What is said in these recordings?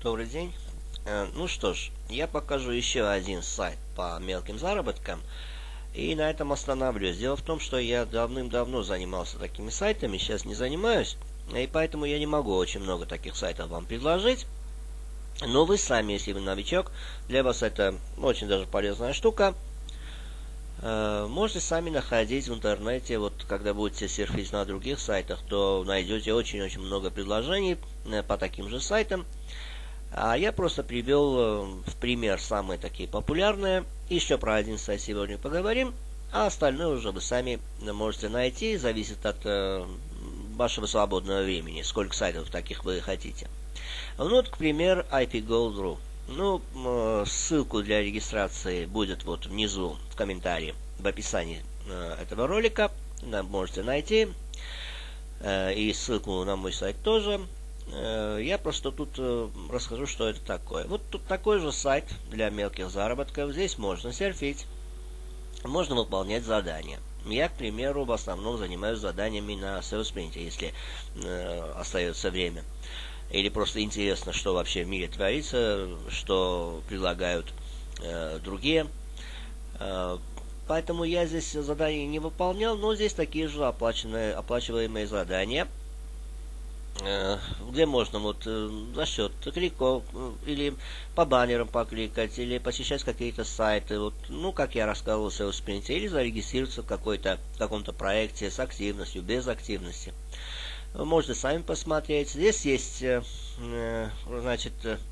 Добрый день. Ну что ж, я покажу еще один сайт по мелким заработкам. И на этом остановлюсь. Дело в том, что я давным-давно занимался такими сайтами, сейчас не занимаюсь. И поэтому я не могу очень много таких сайтов вам предложить. Но вы сами, если вы новичок, для вас это очень даже полезная штука. Можете сами находить в интернете, вот когда будете серфить на других сайтах, то найдете очень-очень много предложений по таким же сайтам. А я просто привел в пример самые такие популярные. Еще про один сайт сегодня поговорим, а остальное уже вы сами можете найти, зависит от вашего свободного времени, сколько сайтов таких вы хотите. Ну вот, к примеру, ipgold.ru. Ну, ссылку для регистрации будет вот внизу в комментарии, в описании этого ролика. Можете найти. И ссылку на мой сайт тоже. Я просто тут расскажу, что это такое. Вот тут такой же сайт для мелких заработков. Здесь можно серфить, можно выполнять задания. Я, к примеру, в основном занимаюсь заданиями на SEO-спринте, если остается время. Или просто интересно, что вообще в мире творится, что предлагают другие. Поэтому я здесь задания не выполнял, но здесь такие же оплачиваемые задания, где можно вот за счет кликов или по баннерам покликать, или посещать какие-то сайты, вот, ну, как я рассказывал в SEO-спринте, или зарегистрироваться в каком-то проекте с активностью, без активности. Вы можете сами посмотреть. Здесь есть, значит,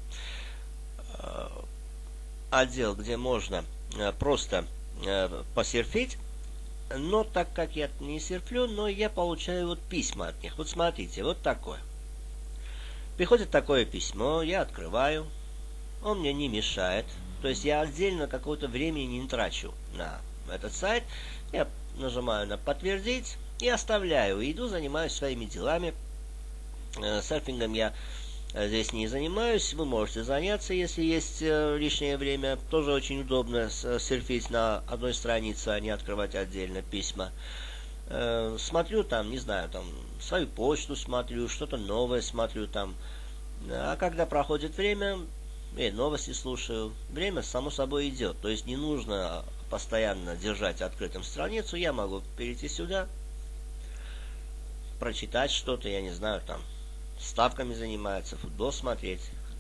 отдел, где можно просто посерфить. Но так как я не серфлю, но я получаю вот письма от них. Вот смотрите, вот такое. Приходит такое письмо, я открываю. Он мне не мешает. То есть я отдельно какого-то времени не трачу на этот сайт. Я нажимаю на подтвердить и оставляю. Иду, занимаюсь своими делами. Серфингом я здесь не занимаюсь. Вы можете заняться, если есть лишнее время. Тоже очень удобно серфить на одной странице, а не открывать отдельно письма. Смотрю там, не знаю, там свою почту смотрю, что-то новое смотрю там. А когда проходит время, новости слушаю. Время само собой идет. То есть не нужно постоянно держать открытым страницу. Я могу перейти сюда, прочитать что-то, я не знаю, там ставками занимается, футбол смотреть,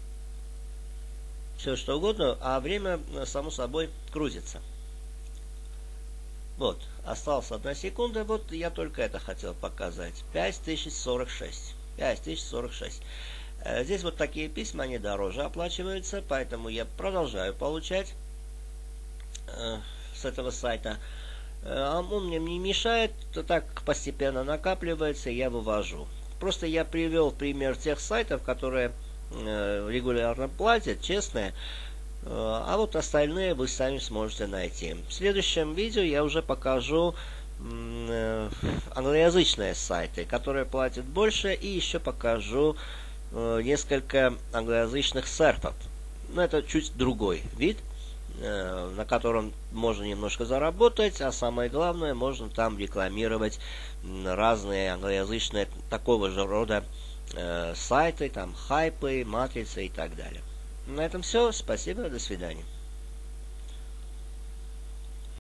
все что угодно, а время само собой крутится. Вот, осталась 1 секунда, вот я только это хотел показать. 5046. 5046. Здесь вот такие письма, они дороже оплачиваются, поэтому я продолжаю получать с этого сайта. Он мне не мешает, то так постепенно накапливается, и я вывожу. Просто я привел пример тех сайтов, которые регулярно платят, честные, а вот остальные вы сами сможете найти. В следующем видео я уже покажу англоязычные сайты, которые платят больше, и еще покажу несколько англоязычных серфов. Но это чуть другой вид, на котором можно немножко заработать, а самое главное, можно там рекламировать разные англоязычные такого же рода сайты, там хайпы, матрицы и так далее. На этом все. Спасибо, до свидания.